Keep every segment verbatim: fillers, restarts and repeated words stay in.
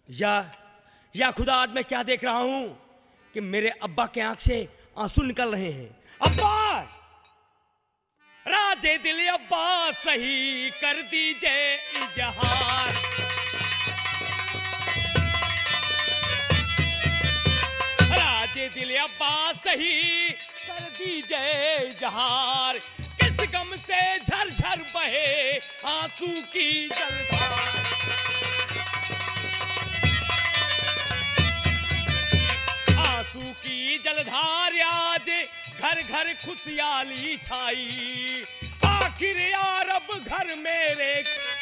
या या खुदा, आज मैं क्या देख रहा हूं कि मेरे अब्बा के आंख से आंसू निकल रहे हैं। अब्बा, राजे दिल अब्बा सही कर दीजिए इजहार। राजे दिल अब्बा सही कर दीजिए इजहार। किस गम से झरझर बहे आंसू की जलधार। आंसू की जलधार आज घर घर खुशहाली छाई। आखिर यार अब घर मेरे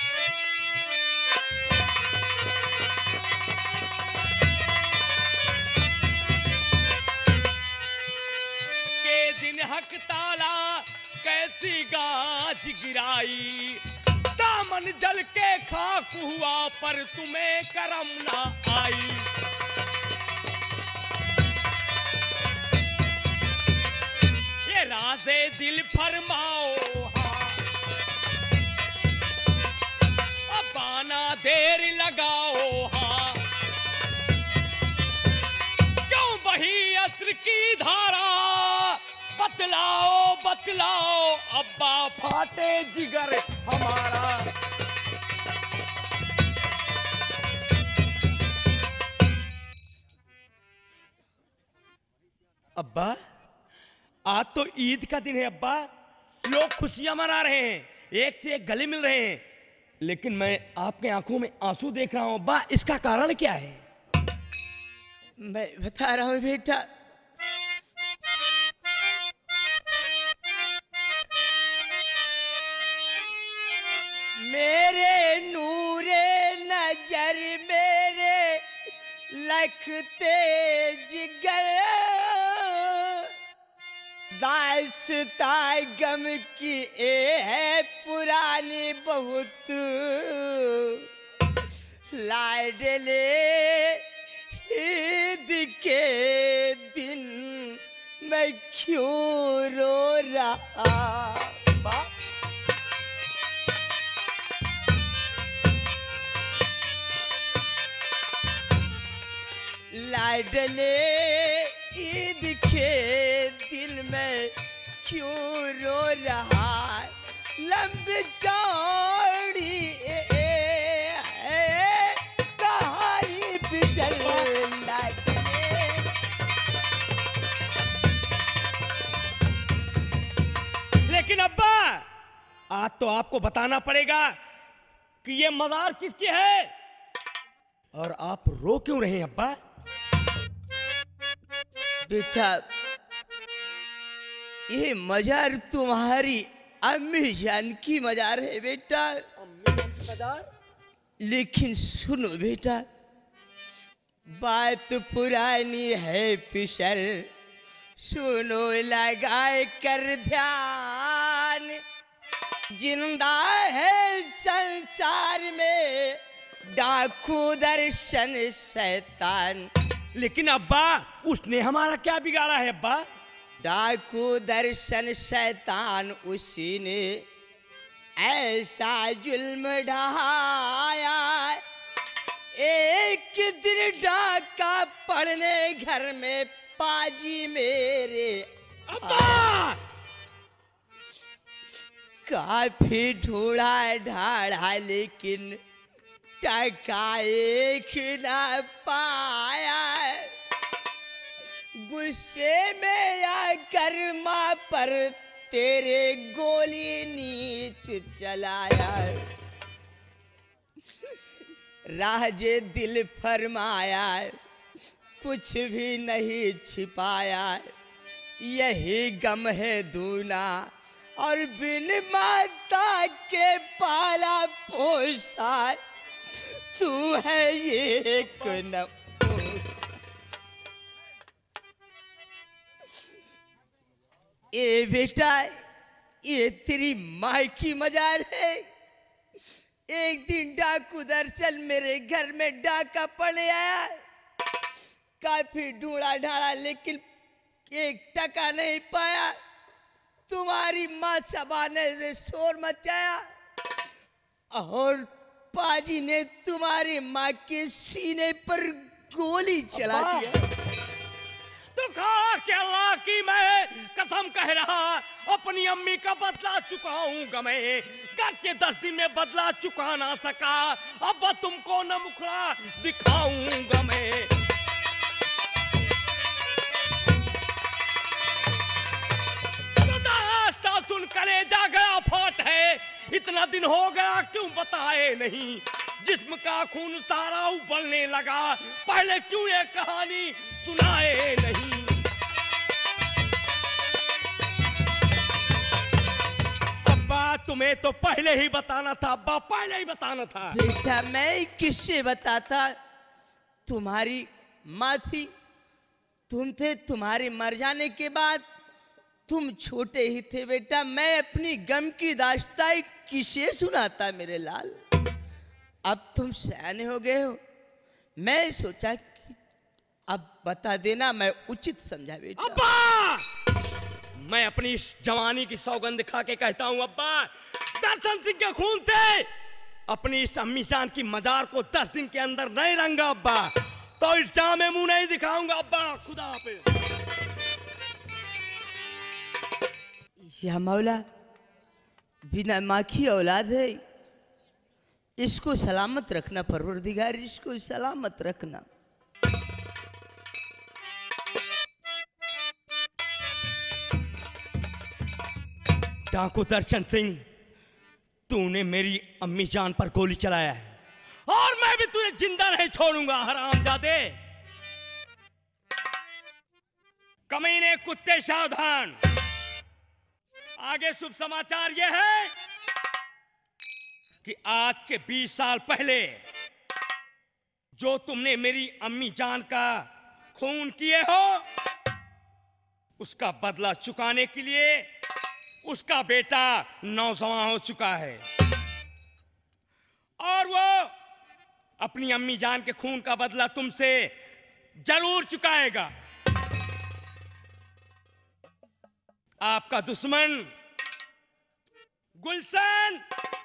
के दिन हक ताला कैसी गाज गिराई। दामन जल के खाक हुआ पर तुम्हें करम ना आई। ये राज़े दिल फरमाओ हाँ, अब आना देर लगाओ हाँ। क्यों बही अस्र की धारा, बतलाओ बतलाओ अब्बा फाटे जिगर हमारा। अब्बा, आज तो ईद का दिन है अब्बा, लोग खुशियां मना रहे हैं, एक से एक गले मिल रहे हैं, लेकिन मैं आपके आंखों में आंसू देख रहा हूं अब्बा, इसका कारण क्या है? मैं बता रहा हूं बेटा, मेरे नूरे नजर मेरे लखते जिगर, दास्ता गम की ए है पुरानी बहुत। लाडले ईद के दिन मैं क्यों रो रहा। लाडले ईद के दिल में क्यों रो रहा। लंबी चौड़ी है कहानी बिछल लाडले। लेकिन अब्बा, आज तो आपको बताना पड़ेगा कि ये मज़ार किसकी है और आप रो क्यों रहे हैं अब्बा? बेटा, ये मजार तुम्हारी अम्मी जान की मजार है बेटा। अम्मी जान की मजार? लेकिन सुनो बेटा, बात पुरानी है पिशर, सुनो लगाए कर ध्यान। जिंदा है संसार में डाकू दर्शन शैतान। लेकिन अब्बा, उसने हमारा क्या बिगाड़ा है अब्बा? डाकू दर्शन शैतान उसी ने ऐसा जुल्म ढाया। एक दिन डाका पड़ने घर में पाजी मेरे अब्बा! काफी ढूंढा ढाढ़ा लेकिन टका एक ना पाया। गुस्से में आकर माँ पर तेरे गोली नीच चलाया। राजे दिल फरमाया कुछ भी नहीं छिपाया। यही गम है दूना और बिन माता के पाला पोसा तू है ये न। ए बेटा, ये तेरी माँ की मजार है। एक दिन डाकू दरअसल मेरे घर में डाका पड़े आया। काफी ढूंढा ढाड़ा लेकिन एक टका नहीं पाया। तुम्हारी माँ सबा ने शोर मचाया और पाजी ने तुम्हारी माँ के सीने पर गोली चला अब्बा। दिया। तो कहा कि अल्लाह की मैं कसम कह रहा, अपनी अम्मी का बदला चुकाऊंगा मैं। घर के दस दिन में बदला चुका ना सका, अब तुमको न मुखड़ा दिखाऊंगा मैं। तो दास्तां सुन कलेजा गया फाट है, इतना दिन हो गया क्यों बताए नहीं। जिस्म का खून सारा उबलने लगा, पहले क्यों ये कहानी सुनाए नहीं। अब्बा तुम्हें तो पहले ही बताना था, अब्बा पहले ही बताना था। बेटा मैं किससे बताता, तुम्हारी माँ थी, तुम थे, तुम्हारे मर जाने के बाद तुम छोटे ही थे बेटा। मैं अपनी गम की दास्तान किसे सुनाता मेरे लाल। अब तुम सयाने हो गए हो, मैं सोचा कि अब बता देना मैं उचित समझा बेटा। अब्बा मैं अपनी इस जवानी की सौगंध खा के कहता हूँ अब्बा, दर्शन सिंह के खून थे। अपनी इस अम्मी जान की मजार को दस दिन के अंदर नहीं रंगा अब्बा, तो इस जाम में मुंह नहीं दिखाऊंगा अब्बा। खुदा हाफिज। या मौला, बिना माँ की औलाद है, इसको सलामत रखना परवरदिगार, इसको सलामत रखना। डाकू दर्शन सिंह, तूने मेरी अम्मी जान पर गोली चलाया है और मैं भी तुझे जिंदा नहीं छोड़ूंगा हरामजादे। कमीने कुत्ते सावधान। आगे शुभ समाचार यह है कि आज के बीस साल पहले जो तुमने मेरी अम्मी जान का खून किए हो, उसका बदला चुकाने के लिए उसका बेटा नौजवान हो चुका है और वो अपनी अम्मी जान के खून का बदला तुमसे जरूर चुकाएगा। आपका दुश्मन गुलशन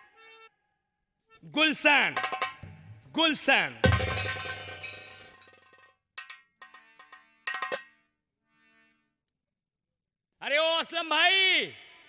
गुलशन गुलशन अरे ओ असलम भाई,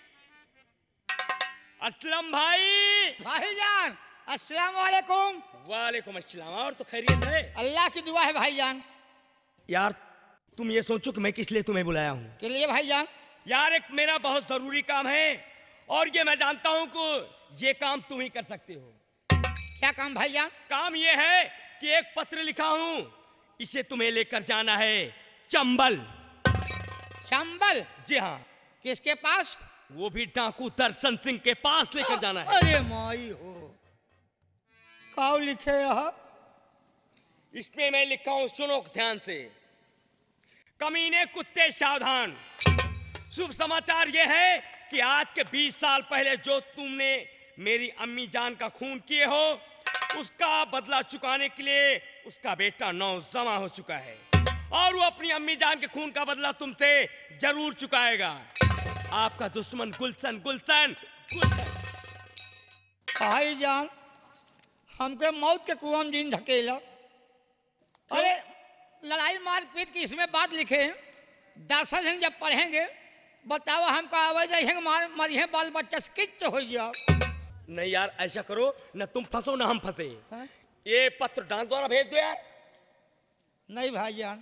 असलम भाई। भाईजान अस्सलाम वालेकुम। वालेकुम अस्सलाम। और तो खैरियत है? अल्लाह की दुआ है भाईजान। यार तुम ये सोचो कि मैं किस लिए तुम्हें बुलाया हूँ। के लिए भाईजान? यार एक मेरा बहुत जरूरी काम है और ये मैं जानता हूँ कि ये काम तुम ही कर सकते हो। क्या काम भाईजान? काम ये है कि एक पत्र लिखा हूँ, इसे तुम्हें लेकर जाना है चंबल। चंबल? जी हाँ। किसके पास? वो भी डाकू दर्शन सिंह के पास लेकर जाना है। अरे माई हो, काव लिखे यहाँ? इसमें मैं लिखा हूं, सुनो ध्यान से। कमीने कुत्ते सावधान। शुभ समाचार यह है कि आज के बीस साल पहले जो तुमने मेरी अम्मी जान का खून किए हो, उसका बदला चुकाने के लिए उसका बेटा नौजवान हो चुका है और वो अपनी अम्मी जान के खून का बदला तुमसे जरूर चुकाएगा। आपका दुश्मन गुलशन गुलशन गुलशन। भाईजान हमके मौत के कुआं में दिन धकेला। अरे लड़ाई मारपीट की इसमें बात लिखे हैं, दर्शन सिंह जब पढ़ेंगे बताओ हमको आवाज जाएंगे मार मरिए बाल बच्चा किच हो जाओ। नहीं यार ऐसा करो, न तुम फंसो न हम फंसे। हाँ? ये पत्र डाक द्वारा भेज दो यार। नहीं भाईजान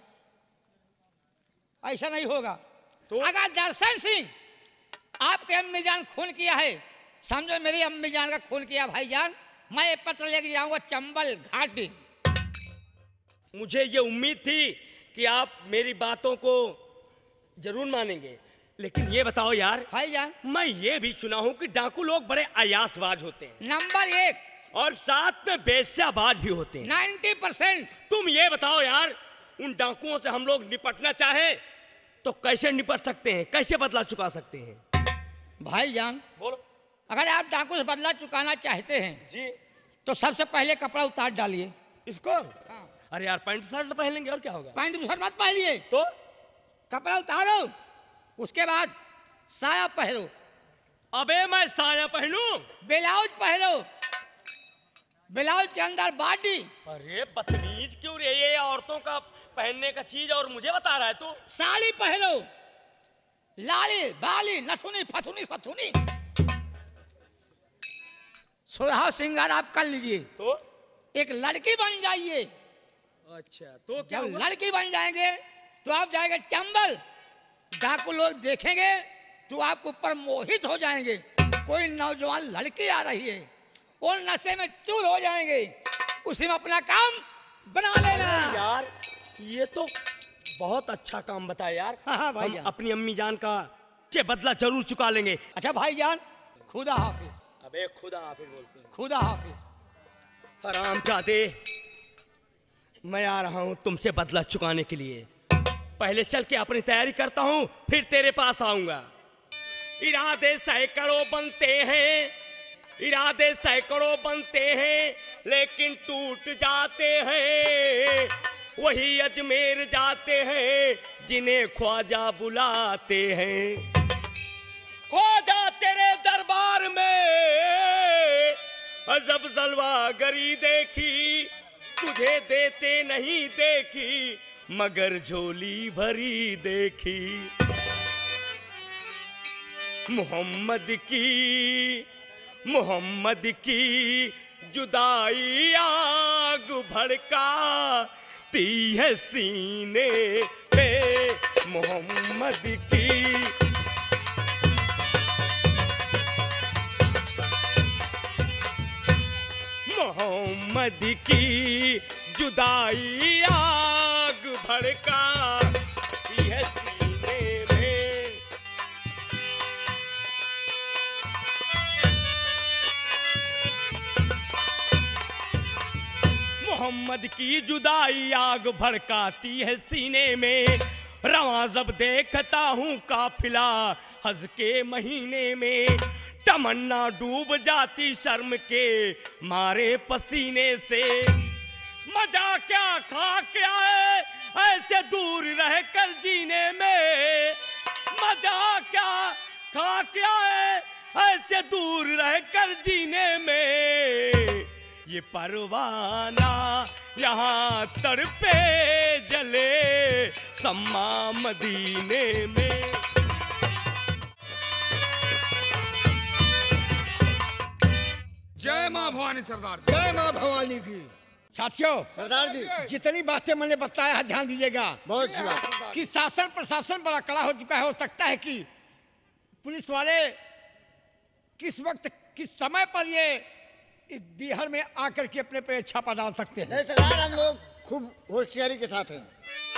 ऐसा नहीं होगा। तो अगर दर्शन सिंह आपके अम्मी जान खून किया है, समझो मेरी अम्मी जान का खून किया भाईजान, मैं ये पत्र लेके जाऊंगा चंबल घाटी। मुझे ये उम्मीद थी कि आप मेरी बातों को जरूर मानेंगे, लेकिन ये बताओ यार भाईजान मैं ये भी सुना हूँ कि डाकू लोग बड़े अयासबाज होते हैं नंबर एक और साथ में बेस्याबाज भी होते हैं। Ninety percent. तुम ये बताओ यार, उन डाकुओं से हम लोग निपटना चाहें तो कैसे निपट सकते हैं, कैसे बदला चुका सकते हैं? भाईजान बोलो। अगर आप डाकू से बदला चुकाना चाहते हैं जी। तो सबसे पहले कपड़ा उतार डालिए। इसको? हाँ। अरे यार पैंट शर्ट तो पहन लेंगे और क्या होगा। पैंट शर्ट मत पहनिए, तो कपड़ा उतारो, उसके बाद साया पहनो। अबे मैं साया पहनूं? ब्लाउज पहनो, ब्लाउज के अंदर बाडी। अरे बदतमीज क्यों रे, ये औरतों का पहनने का चीज और मुझे बता रहा है तू? साड़ी पहनो, लाली बाली नथुनी फथुनी सथुनी, सुरहा सिंगार आप कर लीजिए तो एक लड़की बन जाइए। अच्छा तो क्या जब हुआ? लड़की बन जाएंगे तो आप जाएंगे चंबल, डाकू लोग देखेंगे तो आप ऊपर मोहित हो जाएंगे। कोई नौजवान लड़की आ रही है और नशे में चूर हो जाएंगे, उसी में अपना काम बना लेना। यार ये तो बहुत अच्छा काम बताया यार। हाँ, हाँ, भाई हम जान। अपनी अम्मी जान का के बदला जरूर चुका लेंगे। अच्छा भाईजान, खुदा हाफिज। अबे खुदा हाफिज बोलते हैं। खुदा हाफिज। हरामजादे, मैं आ रहा हूं तुमसे बदला चुकाने के लिए। पहले चल के अपनी तैयारी करता हूं, फिर तेरे पास आऊंगा। इरादे सैकड़ों बनते हैं, इरादे सैकड़ों बनते हैं, लेकिन टूट जाते हैं। वही अजमेर जाते हैं जिन्हें ख्वाजा बुलाते हैं। ख्वाजा तेरे दरबार में अजब जलवा गरी देखी, तुझे देते नहीं देखी, मगर झोली भरी देखी। मोहम्मद की मोहम्मद की जुदाई आग भड़काती है सीने पे। मोहम्मद की मोहम्मद की जुदाई आग भड़काती है सीने में। मोहम्मद की जुदाई आग भड़काती है सीने में। रवां जब देखता हूँ काफिला हज के महीने में, तमन्ना डूब जाती शर्म के मारे पसीने से। मजा क्या खा क्या है ऐसे दूर रह कर जीने में, मजा क्या खा क्या है ऐसे दूर रह कर जीने में। ये परवाना यहाँ तड़पे जले सम्मा मदीने में। जय माँ भवानी सरदार। जय माँ भवानी की। साथियों, सरदार जी जितनी बातें मैंने बताया है ध्यान दीजिएगा बहुत अच्छी बात। कि शासन प्रशासन बड़ा कड़ा हो चुका है। हो सकता है कि पुलिस वाले किस वक्त किस समय पर ये इस बिहार में आकर के अपने पे छापा डाल सकते हैं। नहीं सरदार, हम लोग खूब होशियारी के साथ हैं।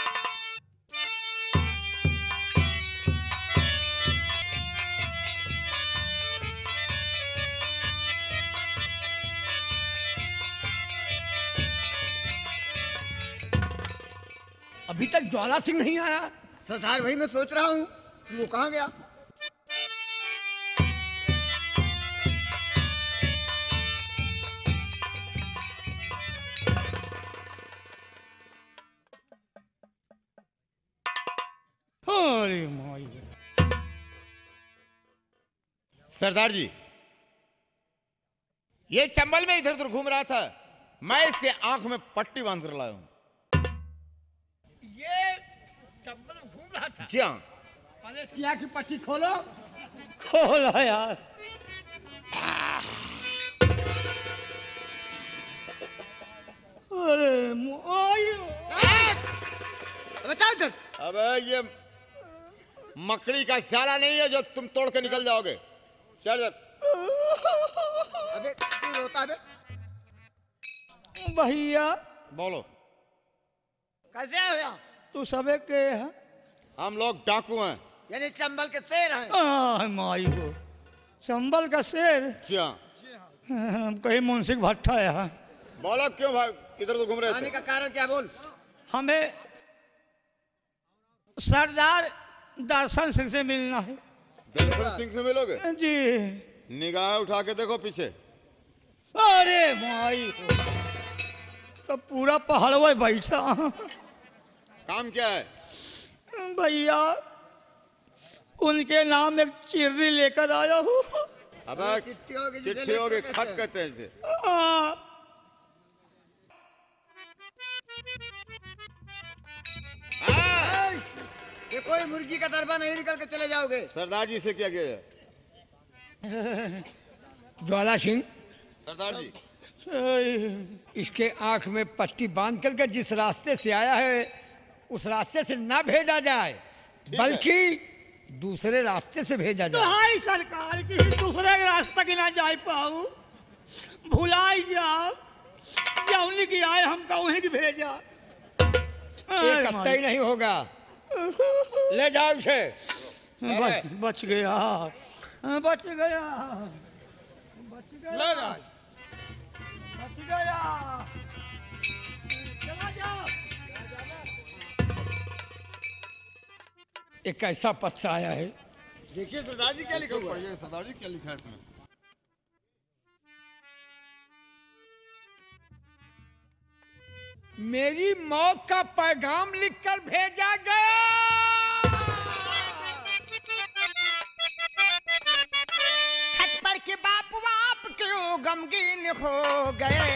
अभी तक ज्वाला सिंह नहीं आया। सरदार भाई मैं सोच रहा हूँ कि वो कहाँ गया। अरे माई, सरदार जी, ये चंबल में इधर उधर घूम रहा था, मैं इसके आंख में पट्टी बांध कर लाया हूं। ये चंबल घूम रहा था। जी हाँ। अरे इसकी आँख की पट्टी खोलो। खोलो यार। अरे माई, बता इधर। अबे ये मकड़ी का जाला नहीं है जो तुम तोड़ के निकल जाओगे। चल चल। अबे क्यों रोता है बे? भैया बोलो। कैसे आए हो यहाँ? तू सबे के है? हम लोग डाकू हैं। यानी चंबल के शेर हैं। आ, माई को चंबल का शेर। जी हाँ। हम कहीं मुंसिक भट्टा है। बोलो क्यों भाई इधर उधर घूम रहे आने थे? का कारण क्या बोल। हमें सरदार दर्शन सिंह से मिलना है। दर्शन सिंह से मिलोगे? जी। निगाह उठा के देखो पीछे। अरे माई तो पूरा पहाड़वा बैठा। काम क्या है? भैया उनके नाम एक चिर्री लेकर आया हूँ। अबे चिट्ठी होगी, चिट्ठी होगी, खत कहते हैं इसे। हाँ, अगर मुर्गी का दरबा नहीं निकल के चले जाओगे। सरदार जी से क्या किया? ज्वाला सिंह, सरदार जी, इसके आंख में पट्टी बांध करके जिस रास्ते से आया है उस रास्ते से ना भेजा जाए, बल्कि दूसरे रास्ते से भेजा तो जाए। हाई सरकार की दूसरे के रास्ते की ना जा पाऊ, भुलाई जाओ जौनी की आए हमका वहीं की भेजा। एक हफ्ता ही नहीं होगा, ले जाओ उसे। बच, बच गया, बच गया, बच गया, बच गया। चला जाओ। एक ऐसा पत्र आया है, देखिए सरदार जी क्या लिखा हुआ है। सरदार जी क्या लिखा है इसमें? मेरी मौत का पैगाम लिखकर भेजा गया। खत पर के बाप बाप क्यों गमगीन हो गए,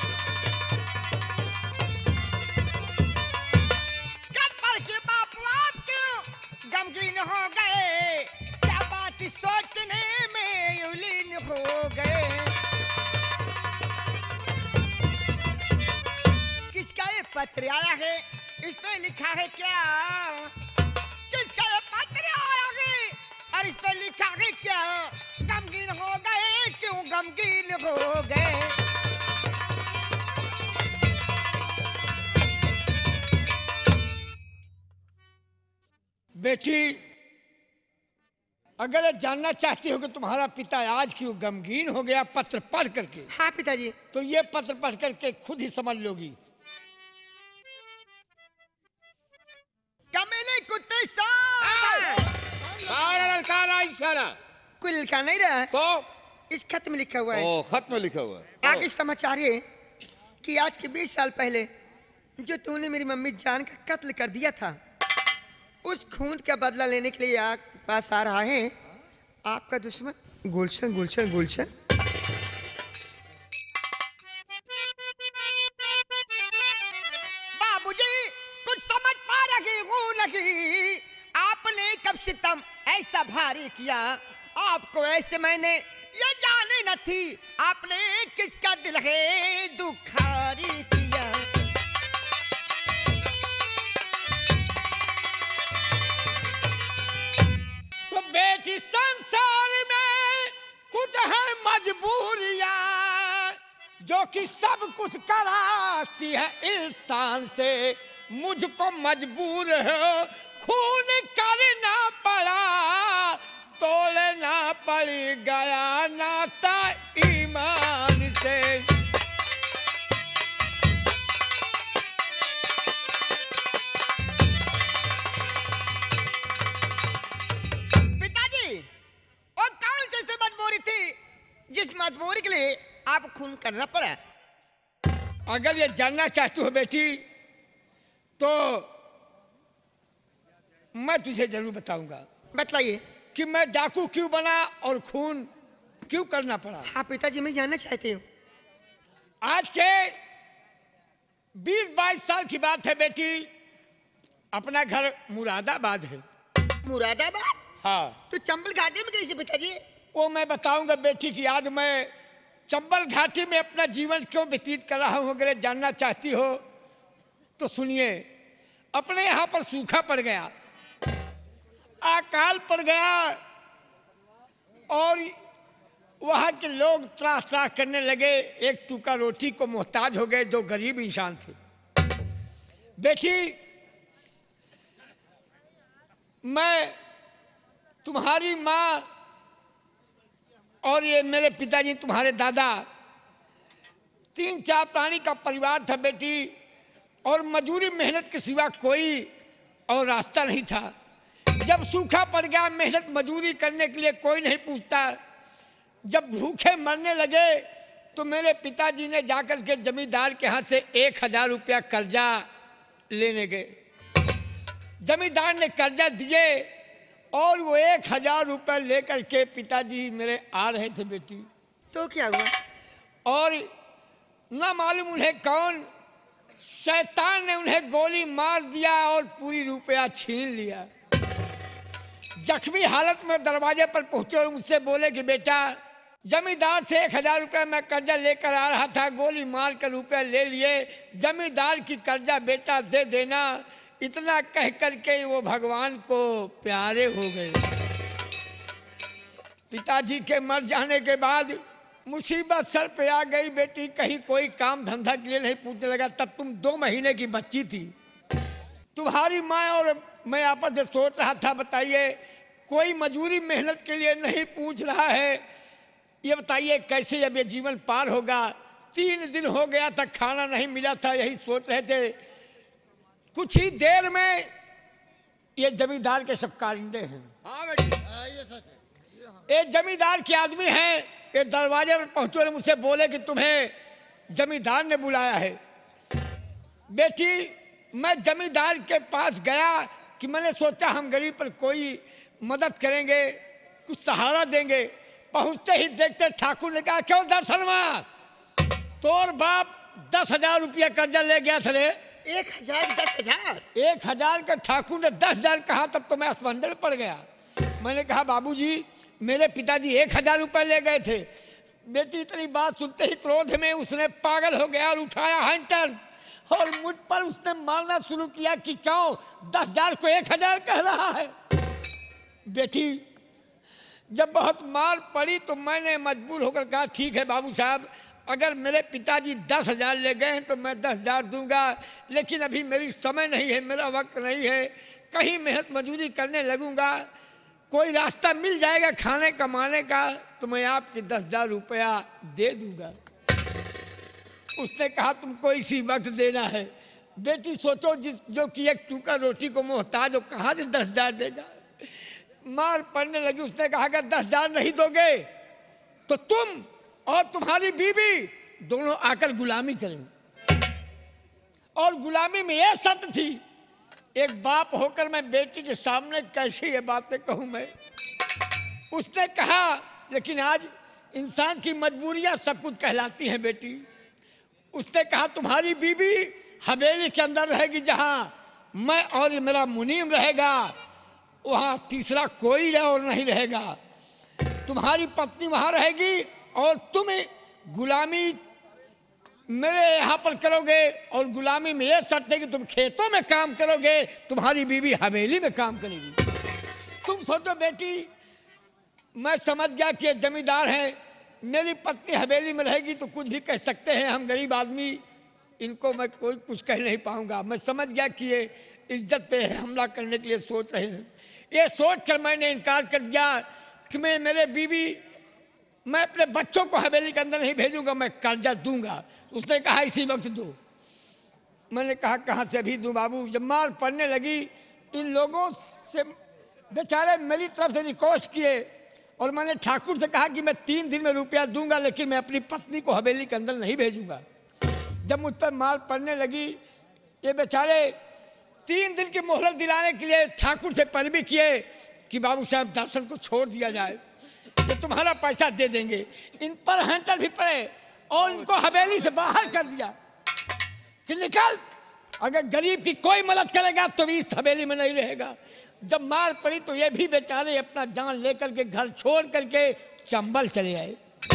खत पर के बाप बाप क्यों गमगीन हो गए, क्या बात सोचने में यूलीन हो गए। किसका ये पत्र आया है, इस पे लिखा है क्या, किसका ये पत्र आया है और इस पे लिखा है क्या, गमगीन हो गए क्यों गमगीन हो गए। बेटी, अगर ये जानना चाहती हो कि तुम्हारा पिता आज क्यों गमगीन हो गया पत्र पढ़ करके, हाँ पिताजी। तो ये पत्र पढ़ करके खुद ही समझ लोगी। कमेले कुत्ते सारा सारा कुल का नहीं रहा, तो इस खत में लिखा हुआ है। ओ, खत में लिखा हुआ है। आगे समाचार है कि आज के बीस साल पहले जो तूने मेरी मम्मी जान का कत्ल कर दिया था, उस खून का बदला लेने के लिए आप पास आ रहा है आपका दुश्मन गुलशन गुलशन गुलशन। बाबूजी कुछ समझ पा रही हूँ नहीं, आपने कब सितम ऐसा भारी किया, आपको ऐसे मैंने ये जाने न थी, आपने किसका दिल है दुखारी किया। तो बेटी संसार में कुछ है मजबूरियां जो कि सब कुछ कराती है इंसान से, मुझको मजबूर है खून करना पड़ा, तोड़ना पड़ गया नाता ईमान से। पिताजी, और कौन सी ऐसी मजबूरी थी जिस मजबूरी के लिए आप खून करना पड़ा। अगर ये जानना चाहती हो बेटी तो मैं तुझे जरूर बताऊंगा बतलाइए। कि मैं डाकू क्यों बना और खून क्यों करना पड़ा। हाँ पिताजी, मैं जानना चाहती हूँ। आज के बीस बाईस साल की बात है बेटी, अपना घर मुरादाबाद है। मुरादाबाद? हाँ, तो चंबल घाटी में कैसे पिताजी? वो मैं बताऊंगा बेटी कि आज मैं चंबल घाटी में अपना जीवन क्यों व्यतीत कर रहा हूँ। अगर जानना चाहती हो तो सुनिए। अपने यहाँ पर सूखा पड़ गया, अकाल पड़ गया और वहाँ के लोग त्रास त्रास करने लगे, एक टुकड़ा रोटी को मोहताज हो गए, जो गरीब इंसान थे। बेटी, मैं तुम्हारी माँ और ये मेरे पिताजी तुम्हारे दादा, तीन चार प्राणी का परिवार था बेटी, और मजदूरी मेहनत के सिवा कोई और रास्ता नहीं था। जब सूखा पड़ गया, मेहनत मजदूरी करने के लिए कोई नहीं पूछता। जब भूखे मरने लगे तो मेरे पिताजी ने जाकर के जमींदार के हाथ से एक हजार रुपया कर्जा लेने गए। जमींदार ने कर्जा दिए और वो एक हजार रुपया लेकर के पिताजी मेरे आ रहे थे बेटी। तो क्या हुआ? और ना मालूम उन्हें कौन शैतान ने उन्हें गोली मार दिया और पूरी रुपया छीन लिया। जख्मी हालत में दरवाजे पर पहुंचे और मुझसे बोले कि बेटा, जमींदार से एक हजार रुपया मैं कर्जा लेकर आ रहा था, गोली मार कर रुपया ले लिए, जमींदार की कर्जा बेटा दे देना। इतना कह करके वो भगवान को प्यारे हो गए। पिताजी के मर जाने के बाद मुसीबत सर पे आ गई। बेटी कहीं कोई काम धंधा के लिए नहीं पूछने लगा। तब तुम दो महीने की बच्ची थी। तुम्हारी माँ और मैं आपस में सोच रहा था, बताइए कोई मजूरी मेहनत के लिए नहीं पूछ रहा है, ये बताइए कैसे अब ये जीवन पार होगा। तीन दिन हो गया था खाना नहीं मिला था, यही सोच रहे थे। कुछ ही देर में ये जमींदार के सब कारिंदे हैं। हाँ बेटी, हाँ, ये सच है। ये जमींदार के आदमी हैं। ये दरवाजे पर पहुंचे और मुझसे बोले कि तुम्हें जमींदार ने बुलाया है। बेटी मैं जमींदार के पास गया कि मैंने सोचा हम गरीब पर कोई मदद करेंगे, कुछ सहारा देंगे। पहुंचते ही देखते ठाकुर ने कहा, क्यों दर्शनवा, तोर बाप दस हजार रुपया कर्जा ले गया था रे। एक हजार दस हजार एक हजार का ठाकुर ने दस हजार कहा, तब तो मैं असमंदर पड़ गया। मैंने कहा बाबूजी मेरे पिताजी एक हजार रुपये ले गए थे। बेटी इतनी बात सुनते ही क्रोध में उसने पागल हो गया और उठाया हंटर और मुझ पर उसने मारना शुरू किया कि क्यों दस हजार को एक हजार कह रहा है। बेटी जब बहुत मार पड़ी तो मैंने मजबूर होकर कहा, ठीक है बाबू साहब, अगर मेरे पिताजी दस हजार ले गए हैं तो मैं दस हजार दूंगा, लेकिन अभी मेरी समय नहीं है, मेरा वक्त नहीं है, कहीं मेहनत मजदूरी करने लगूंगा, कोई रास्ता मिल जाएगा खाने कमाने का तो मैं आपके दस हजार रुपया दे दूंगा। उसने कहा तुमको इसी वक्त देना है। बेटी सोचो, जिस जो कि एक टुकड़ा रोटी को मोहताज हो, कहाँ से दस हजार देगा। मार पड़ने लगी। उसने कहा अगर दस हजार नहीं दोगे तो तुम और तुम्हारी बीवी दोनों आकर गुलामी करें। और गुलामी में यह शर्त थी, एक बाप होकर मैं बेटी के सामने कैसे ये बातें कहूं मैं। उसने कहा लेकिन आज इंसान की मजबूरियां सब कुछ कहलाती हैं बेटी। उसने कहा तुम्हारी बीवी हवेली के अंदर रहेगी जहां मैं और ये मेरा मुनीम रहेगा, वहां तीसरा कोई और नहीं रहेगा। तुम्हारी पत्नी वहां रहेगी और तुम गुलामी मेरे यहाँ पर करोगे, और गुलामी में यह शर्त है कि तुम खेतों में काम करोगे, तुम्हारी बीवी हवेली में काम करेगी। तुम सोचो बेटी, मैं समझ गया कि ये जमींदार है, मेरी पत्नी हवेली में रहेगी तो कुछ भी कह सकते हैं, हम गरीब आदमी, इनको मैं कोई कुछ कह नहीं पाऊंगा। मैं समझ गया कि ये इज्जत पे हमला करने के लिए सोच रहे हैं। ये सोच कर मैंने इनकार कर दिया कि मैं मेरे बीवी मैं अपने बच्चों को हवेली के अंदर नहीं भेजूंगा, मैं कर्जा दूंगा। उसने कहा इसी वक्त दो। मैंने कहा कहाँ से अभी दूं बाबू। जब मार पड़ने लगी, इन लोगों से बेचारे मेरी तरफ से रिक्वेस्ट किए और मैंने ठाकुर से कहा कि मैं तीन दिन में रुपया दूंगा, लेकिन मैं अपनी पत्नी को हवेली के अंदर नहीं भेजूंगा। जब मुझ पर मार पड़ने लगी, ये बेचारे तीन दिन की मोहलत दिलाने के लिए ठाकुर से पैरवी किए कि बाबू साहब दर्शन को छोड़ दिया जाए, तो तुम्हारा पैसा दे देंगे। इन पर हंटर भी पड़े और इनको हवेली से बाहर कर दिया कि निकल, अगर गरीब की कोई मदद करेगा तो भी इस हवेली में नहीं रहेगा। जब मार पड़ी तो ये भी बेचारे अपना जान लेकर के घर छोड़ करके चंबल चले आए।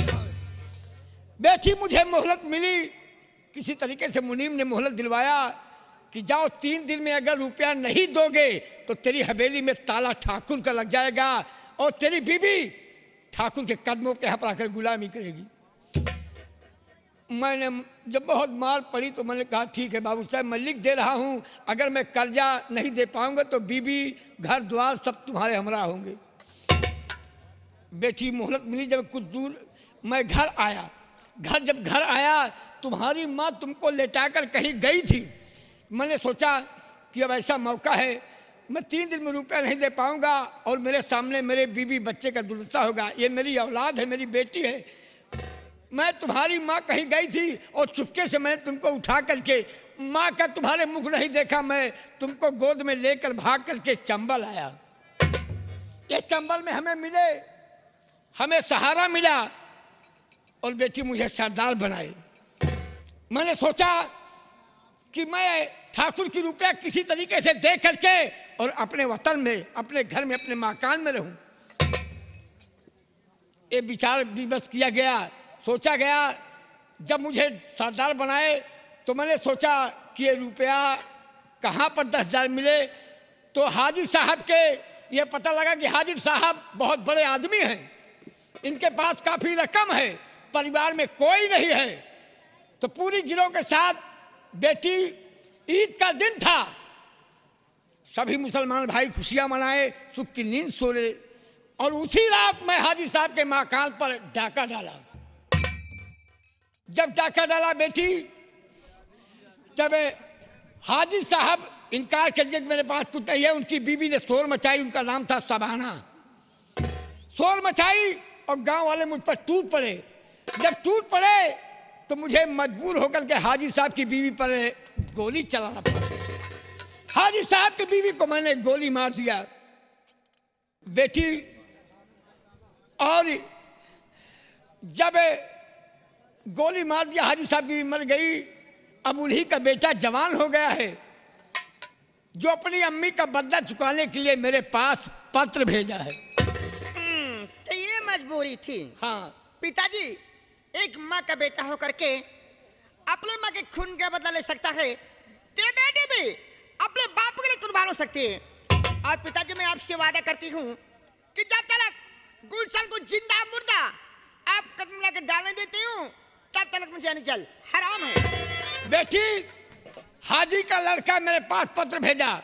बेटी मुझे मोहलत मिली, किसी तरीके से मुनीम ने मोहलत दिलवाया कि जाओ तीन दिन में अगर रुपया नहीं दोगे तो तेरी हवेली में ताला ठाकुर का लग जाएगा और तेरी बीवी ठाकुर के कदमों के यहाँ पर आकर गुलामी करेगी। मैंने जब बहुत मार पड़ी तो मैंने कहा ठीक है बाबू साहब, मैं लिख दे रहा हूँ, अगर मैं कर्जा नहीं दे पाऊंगा तो बीवी घर द्वार सब तुम्हारे हमरा होंगे। बेटी मोहलत मिली। जब कुछ दूर मैं घर आया, घर जब घर आया तुम्हारी माँ तुमको लेटाकर कहीं गई थी। मैंने सोचा कि अब ऐसा मौका है, मैं तीन दिन में रुपया नहीं दे पाऊंगा और मेरे सामने मेरे बीवी बच्चे का दुर्दशा होगा। ये मेरी औलाद है, मेरी बेटी है। मैं तुम्हारी माँ कहीं गई थी और चुपके से मैंने तुमको उठा करके, माँ का तुम्हारे मुख नहीं देखा, मैं तुमको गोद में लेकर भाग करके चंबल आया। ये चंबल में हमें मिले, हमें सहारा मिला और बेटी मुझे सरदार बनाए। मैंने सोचा कि मैं ठाकुर की रुपया किसी तरीके से दे करके और अपने वतन में, अपने घर में, अपने मकान में रहूं। ये विचार विमर्श किया गया, सोचा गया। जब मुझे सरदार बनाए तो मैंने सोचा कि ये रुपया कहाँ पर दस हजार मिले। तो हाजी साहब के ये पता लगा कि हाजी साहब बहुत बड़े आदमी हैं, इनके पास काफ़ी रकम है, परिवार में कोई नहीं है। तो पूरी गिरोह के साथ बेटी, ईद का दिन था, सभी मुसलमान भाई खुशियां मनाए, सुख की नींद सो रहे। और उसी रात मैं हाजी साहब के मकान पर डाका डाला। जब डाका डाला बेटी, तब हाजी साहब इनकार कर दिया कि मेरे पास कुछ नहीं है। उनकी बीवी ने शोर मचाई, उनका नाम था सबाना। शोर मचाई और गांव वाले मुझ पर टूट पड़े। जब टूट पड़े तो मुझे मजबूर होकर के हाजी साहब की बीवी पर गोली चलाना पड़ा। हाजी साहब की बीवी को मैंने गोली मार दिया बेटी। और जब गोली मार दिया, हाजी साहब की बीवी मर गई। अब उन्हीं का बेटा जवान हो गया है, जो अपनी अम्मी का बदला चुकाने के लिए मेरे पास पत्र भेजा है। तो ये मजबूरी थी। हाँ पिताजी, एक माँ का बेटा होकर के अपने माँ के खून का बदला ले सकता है, ते बेटे भी अपने बाप के लिए कुर्बान हो सकती है। और पिताजी, मैं आपसे वादा करती हूँ कि जब तक गुलशन को जिंदा मुर्दा आप कदम लाके डालने देती हूँ, तब तक मुझे नहीं चल हराम है। बेटी, हाजी का लड़का मेरे पास पत्र भेजा,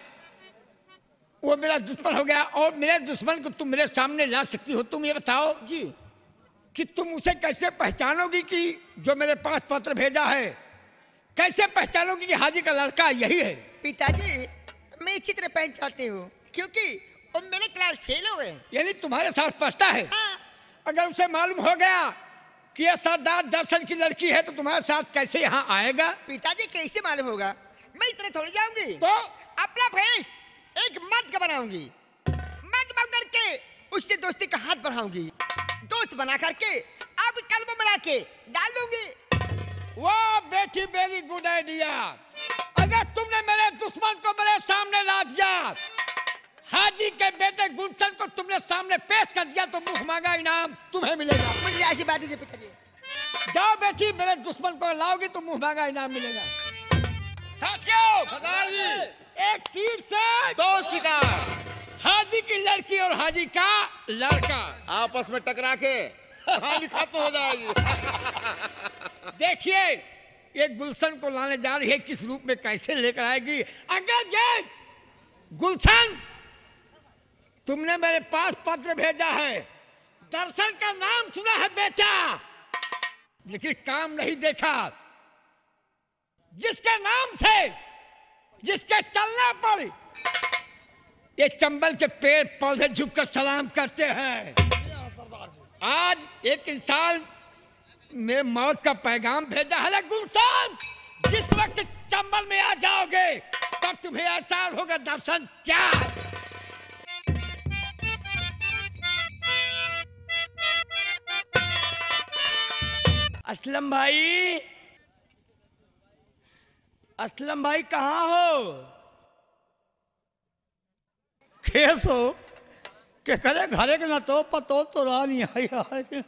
वो मेरा दुश्मन हो गया। और मेरे दुश्मन को तुम मेरे सामने ला सकती हो? तुम ये बताओ जी कि तुम उसे कैसे पहचानोगी कि जो मेरे पास पत्र भेजा है? कैसे पहचानोगी कि हाजी का लड़का यही है? पिताजी, मैं चित्र पहचानती हूँ क्योंकि वो मेरे क्लास फेल हो गए। यानी तुम्हारे साथ पढ़ता है। हाँ। अगर उसे मालूम हो गया कि यह सरदार दर्शन की लड़की है तो तुम्हारे साथ कैसे यहाँ आएगा? पिताजी, कैसे मालूम होगा? मैं इतना थोड़ी जाऊंगी। तो अपना भेष एक मर्द का बनाऊंगी, मर्द बन करके उससे दोस्ती का हाथ बढ़ाऊंगी, दोस्त बना करके अब कलम मिला के डाल दूंगी। वाह बेटी, वेरी गुड आइडिया। अगर तुमने मेरे दुश्मन को मेरे सामने ला दिया, हाजी के बेटे गुलशन को तुमने सामने पेश कर दिया, तो मुख मांगा इनाम तुम्हें मिलेगा। मुझे ऐसी बात दीजिए पिताजी। जाओ बेटी, मेरे दुश्मन को लाओगी तो मुंह मांगा इनाम मिलेगा। साथियों, सरदार जी, एक तीर से दो शिकार। हाजी की लड़की और हाजी का लड़का आपस में टकरा के कहानी खत्म हो जाएगी। देखिए, ये गुलशन को लाने जा रही है, किस रूप में कैसे लेकर आएगी। अगर ये गुलशन, तुमने मेरे पास पत्र भेजा है, दर्शन का नाम सुना है बेटा, लेकिन काम नहीं देखा। जिसके नाम से, जिसके चलने पर ये चंबल के पेड़ पौधे झुककर सलाम करते हैं, आज एक इंसान में मौत का पैगाम भेजा है। गुलशन, जिस वक्त चंबल में आ जाओगे तब तुम्हें एहसास होगा दर्शन क्या है। असलम भाई, असलम भाई कहाँ हो? खेस हो के करे घरे के ना तो पतो तो रहा नहीं आई आई।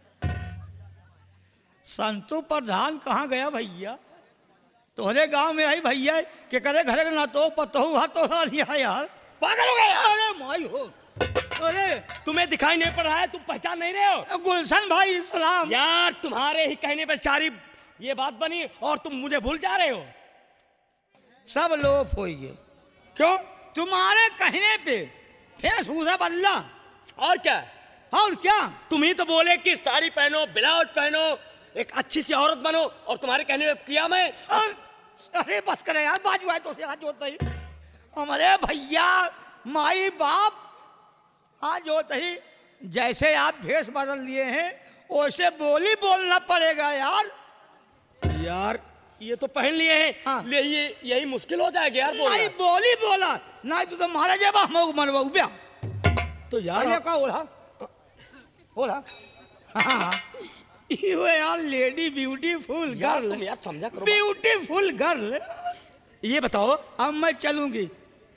संतू प्रधान कहाँ गया भैया? तोहरे गांव में आई भैया के करे घरे के ना तो पतो हुआ तो रहा नहीं आई यार। पागल हो गए यार? अरे माई हो, अरे तुम्हें दिखाई नहीं पड़ रहा है? तुम पहचान नहीं रहे हो? गुलशन भाई सलाम। यार, तुम्हारे ही कहने पर सारी ये बात बनी और तुम मुझे भूल जा रहे हो। सब लोप हो गए। क्यों? तुम्हारे कहने पे फेस हुआ बदला। और क्या? और क्या? तुम ही तो बोले कि साड़ी पहनो, ब्लाउज पहनो, एक अच्छी सी औरत बनो, और तुम्हारे कहने पे किया मैं। और, अरे बस करे यार, बाजू आए तो से हाथ जोड़ते ही। हमारे भैया माई बाप हाथ जोड़ते ही। जैसे आप भेष बदल लिए हैं वैसे बोली बोलना पड़ेगा यार। यार, ये तो पहन लिए हैं। हाँ। ले, ये यही मुश्किल हो जाएगा यार बोलना। नहीं बोली बोला नहीं तो तुम्हारा जब हम मरवा उब्या तो यार अरे का बोला बोला हाँ ये यार लेडी ब्यूटीफुल यार, गर्ल, तुम यार समझा करो। Beautiful girl. ये बताओ, अब मैं चलूंगी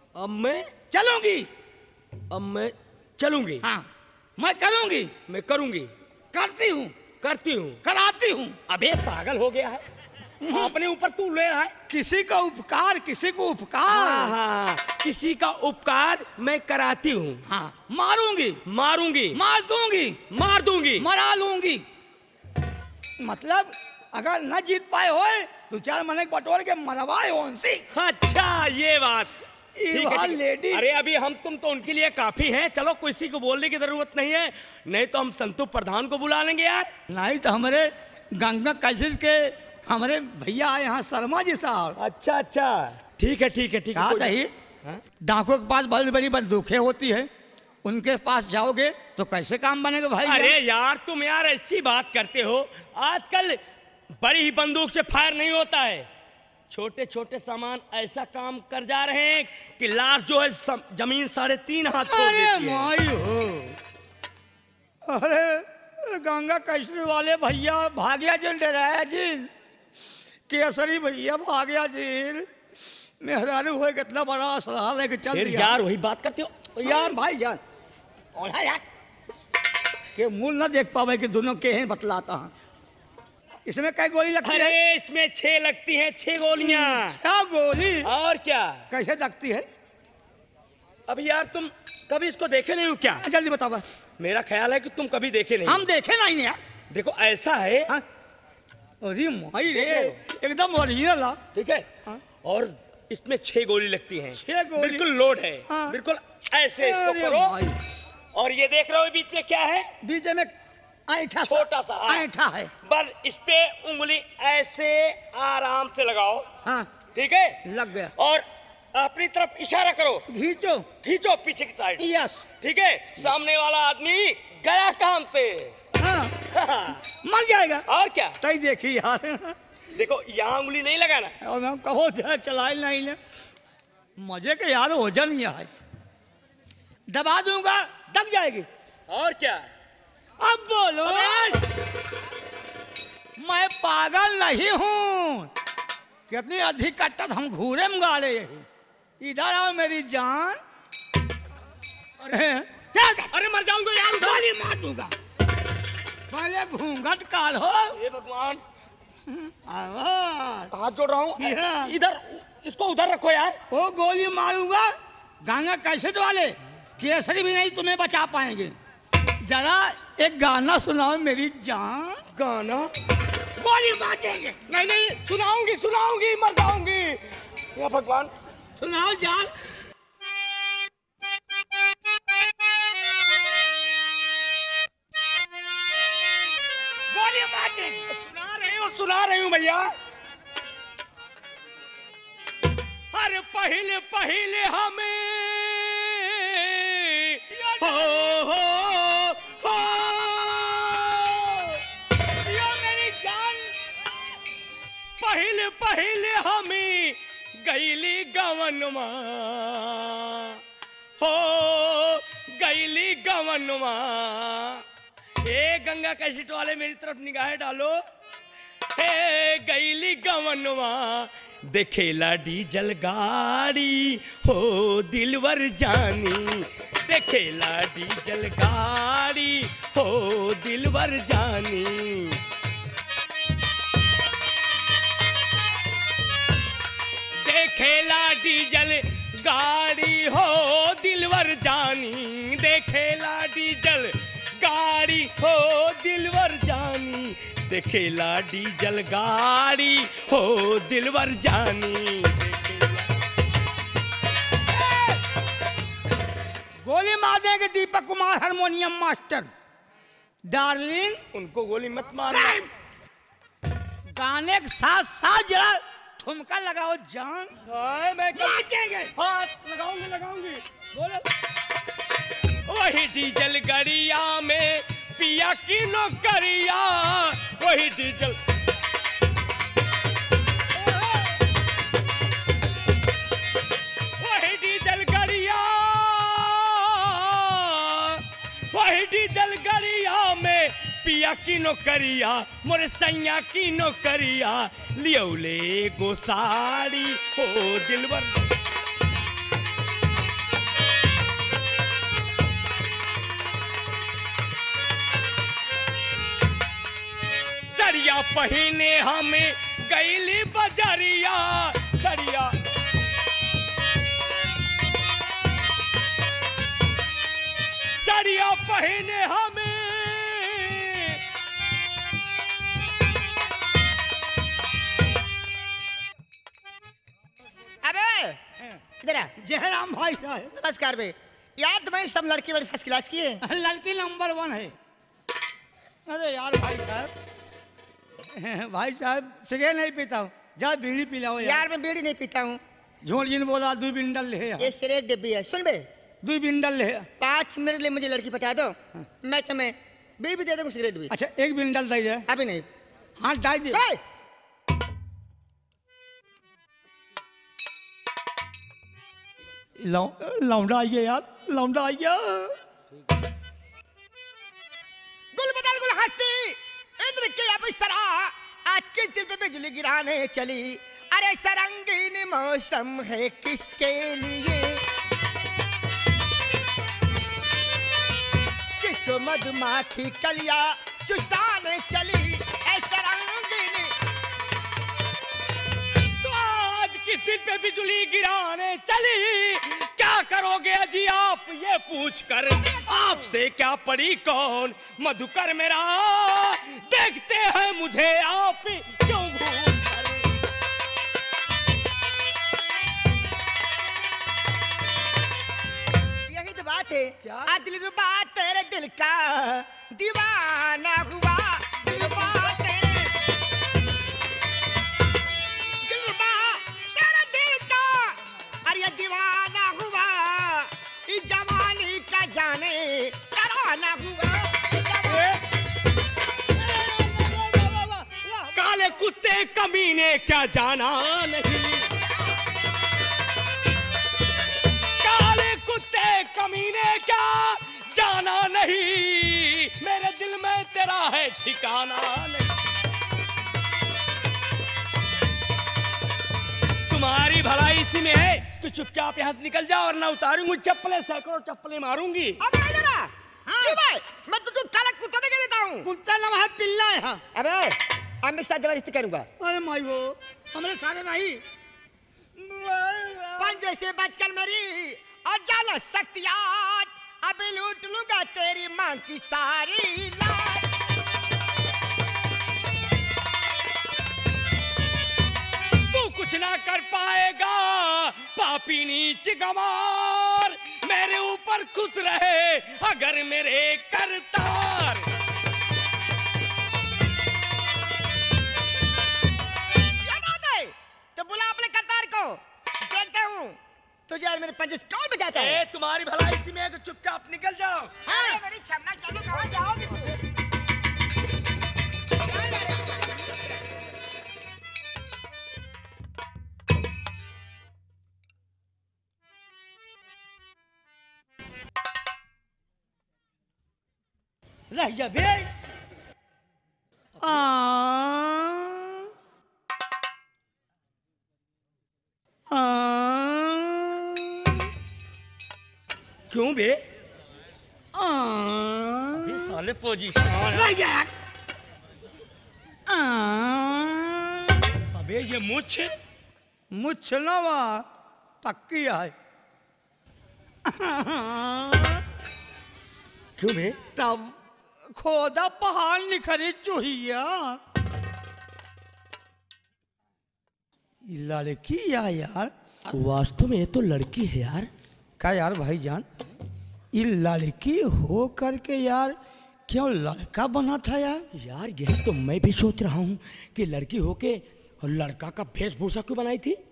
अब मैं चलूंगी। अब मैं चलूंगी। हाँ, मैं करूंगी, मैं करूंगी, करती हूँ, करती हूँ। कराती हूँ। अबे पागल हो गया है, अपने ऊपर तू ले रहा है। किसी का उपकार किसी को हाँ उपकार। हाँ, किसी का उपकार मैं कराती हूँ। हाँ, मारूंगी, मारूंगी, मार दूंगी, मार दूंगी। मरा लूंगी। मतलब अगर न जीत पाए होए तो चार महीने बटोर के मरवाए हो उनसे। अच्छा ये बात। ये ठीक है, बात ठीक है। लेडी। अरे अभी हम तुम तो उनके लिए काफी हैं, चलो किसी को बोलने की जरूरत नहीं है, नहीं तो हम संतू प्रधान को बुला लेंगे यार। नहीं तो हमारे गंगा कैसे के हमारे भैया आए यहाँ शर्मा जी साहब। अच्छा अच्छा, ठीक है ठीक है ठीक है। कहा कोई- नहीं, हाँ? डाकुओं के पास बड़ी बड़ी बंदूकें होती है, उनके पास जाओगे तो कैसे काम बनेगा भाई? अरे यार तुम यार ऐसी बात करते हो, आजकल बड़ी ही बंदूक से फायर नहीं होता है, छोटे छोटे सामान ऐसा काम कर जा रहे हैं कि लाश जो है सम, जमीन साढ़े तीन हाथ छोड़ अरे देती है। माई हो, अरे गंगा कैसे वाले भैया भाग्या जिन डराया जिन, केसरी भैया भाग्या जिन, मेहरारू हुए कितना बड़ा सलाह लेके चल फिर दिया। यार वही बात करते हो यार यार। भाई जान और है यार के मूल ना देख पावे कि दोनों के हैं बतलाता है। इसमें कई गोली लगती है? अरे इसमें छह लगती हैं, छह गोलियां। क्या गोली? और क्या? कैसे लगती है? अभी यार तुम कभी इसको देखे नहीं हो क्या? जल्दी बताओ बस। मेरा ख्याल है कि तुम कभी देखे नहीं। हम देखे नहीं यार। देखो ऐसा है, हाँ? अरे माई रे, एकदम ओरिजिनल है। ठीक है, हाँ? और इसमें छह गोली लगती हैं। छह गोली? बिल्कुल लोड है। हाँ। बिल्कुल ऐसे इसको अरे करो, भाई। और ये देख रहे हो बीच में क्या है? बीच में ऐठा छोटा सा, हाँ। ऐठा है। बस इस पे उंगली ऐसे आराम से लगाओ, हाँ, ठीक है? लग गया। और अपनी तरफ इशारा करो, घींचो। खींचो पीछे की साइड, यस। ठीक है? सामने वाला आदमी गया काम पे। हाँ, मर जाएगा। और क्या? तई देखी यार। देखो यहाँ उंगली नहीं लगाना। और मैं कहो चलाए नहीं ले, मजे के यार वजन ही है। दबा दूंगा दब जाएगी। और क्या? अब बोलो। मैं पागल नहीं हूँ, कितनी अधिक कट्टत हम घूरे में गाड़े। इधर आओ मेरी जान। अरे क्या? अरे मर जाऊंगा यार, उधर। गोली मार दूंगा। पहले घूंघट काल हो। हे भगवान, आवाज। हाथ जोड़ रहा हूँ। Yeah. इधर, इसको उधर रखो यार। वो गोली मारूंगा, गंगा कैसेट वाले केसरी भी नहीं तुम्हें बचा पाएंगे। जरा एक गाना सुनाओ मेरी जान। गाना? गोली मार देंगे। नहीं नहीं, सुनाऊंगी सुनाऊंगी, मर जाऊंगी। या भगवान, सुनाओ जान। गोली मार देंगे। सुना रही हूँ सुना रही हूँ भैया। अरे पहले पहले हमें हो हो हो यो मेरी जान। पहले पहले हमें गैली गवनमा हो गैली गवनमा। ए गंगा कैसेट वाले मेरी तरफ निगाहें डालो। हे गैली गवनवा देखेला डीजल गाड़ी हो दिलवर जानी, देखेला डीजल गाड़ी हो दिलवर जानी। देखेला डीजल गाड़ी हो दिलवर जानी, देखेला डीजल गाड़ी हो दिलवर जानी, देखेला डीजल गाड़ी हो दिलवर जानी। गोली मार देंगे Deepak Kumar harmonium master. Darling उनको गोली मत मारना। गाने के साथ साथ जरा ठुमका लगाओ जान। हाय मैं मार देंगे। हाथ लगाऊंगी लगाऊंगी। बोलो। वही डीजल गड़िया में पिया की नौकरिया, वही डीजल वही डीजल गड़िया, वही डीजल गड़िया में पिया की नौकरिया, मोरे सैया की नौकरिया, लियोले गो साड़ी हो दिलवर। सरिया पहिने हमें गईली बजरिया, सरिया सरिया पहिने हमें। अबे इधर आ। जयराम भाई साहब। नमस्कार बे। यार तुम्हें सब लड़की बड़ी फर्स्ट क्लास की है। लड़की नंबर वन है। अरे यार भाई साहब, भाई साहब सिगरेट नहीं पीता हूँ, जा बीड़ी पिलाओ यार। यार मैं बीड़ी नहीं पीता हूँ। झोल जी ने बोला दो बिंडल ले यार। ये सिगरेट डिब्बी है। सुन बे, दो बिंडल ले। पाँच मिनट लिए मुझे लड़की पटा दो, मैं तुम्हें बीड़ी भी दे दूँ, सिगरेट भी। अच्छा एक बिंडल दे दे। अभी नहीं। हाँ डाल दे। ओए! लौंडा आइए यार, लौंडा आइए। गुल बदल गुल हंसी इंद्र के अप्सरा, आज किस दिल पे बिजली गिराने चली। अरे सरंगीन मौसम है किसके लिए, किसको मधुमाखी कलिया चुसाने चली। ऐसा रंगीन तो आज किस दिन पे बिजली गिराने चली, क्या करोगे अजी आप ये पूछकर, आपसे क्या पड़ी कौन मधुकर मेरा, देखते हैं मुझे आप क्यों घूम कर। यही तो बात है। क्या? आज दिल रुबा तेरे दिल का दीवाना हुआ, दिल रुबा तेरे दिल रुबा तेरे दिल का, अरे ये दीवाना हुआ, इस जवानी का जाने कराना हुआ। काले कुत्ते कमीने क्या जाना नहीं, काले कुत्ते कमीने क्या जाना नहीं, मेरे दिल में तेरा है ठिकाना नहीं। तुम्हारी भलाई इसी में है कि चुपचाप यहाँ से निकल जाओ और ना उतारूंगी चप्पलें, सैकड़ों चप्पलें मारूंगी। अब इधर आ। क्यों भाई? मैं तुझको काला कुत्ता देके देता हूँ। कुत्ता नाम है पिल्ला है। अबे अब मैं साथ जबरदस्ती करूंगा। अरे माई वो हमारे सारे नहीं। पंजे से बचकर मेरी और जाना शक्तियाँ, अब लूट लूंगा तेरी मां की सारी लाज। तू कुछ ना कर पाएगा पापी नीच गमार, मेरे ऊपर खुश रहे अगर मेरे करतार। ये बात है तो बुला अपने करतार को, देखता हूँ तुझे और मेरे पंजे से कौन बचाता है। ए, तुम्हारी भलाई इसी में है कि चुपचाप निकल जाओ। हाँ, मेरी क्षमता चलो, कहाँ जाओगे तुम? कहाँ जा रहे हो? रह जा बे। आ आ क्यों बे? आ ये साले पोजीशन। रह जा। आ अबे ये मुझ मुझ नवा पक्की है। क्यों बे? तब खोदा पहाड़ निखरी चूहिया। ये लड़की या यार, वास्तव में ये तो लड़की है यार। क्या यार भाईजान, ये लड़की हो करके यार क्यों लड़का बना था यार? यार यही तो मैं भी सोच रहा हूँ कि लड़की होके और लड़का का वेशभूषा क्यों बनाई थी।